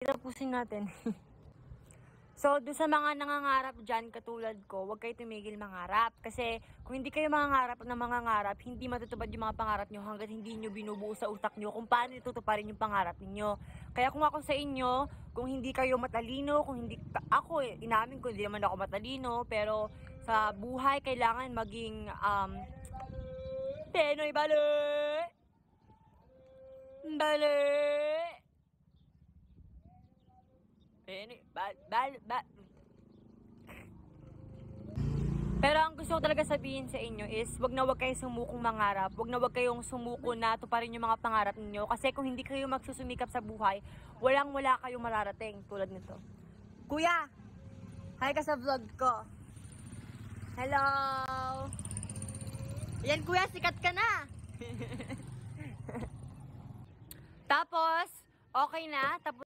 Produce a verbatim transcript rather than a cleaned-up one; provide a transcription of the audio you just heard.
Tapusin natin. So, doon sa mga nangangarap dyan, katulad ko, huwag kayo tumigil mangarap. Kasi kung hindi kayo mangangarap na mangangarap, hindi matutupad yung mga pangarap nyo hanggat hindi nyo binubuo sa utak nyo kung paano itutuparin yung pangarap ninyo. Kaya kung ako sa inyo, kung hindi kayo matalino, kung hindi, ako eh, inamin ko, hindi naman ako matalino, pero sa buhay, kailangan maging, um, Penoy bali! Bali! Penoy, bal, bal, bal. Pero ang gusto ko talaga sabihin sa inyo is, wag na wag kayong sumukong mangarap. Wag na wag kayong sumuko na tuparin yung mga pangarap ninyo. Kasi kung hindi kayo magsusumikap sa buhay, walang wala kayong mararating tulad nito. Kuya! Hi ka sa vlog ko. Hello! Yan kuya, sikat ka na! Tapos, okay na. Tapos